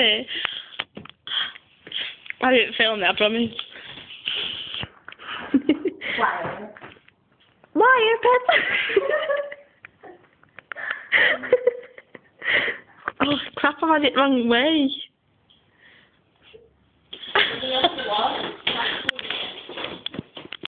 it. I didn't film that, I promise. Why? Why, Pepper? Oh, crap, I had it wrong way.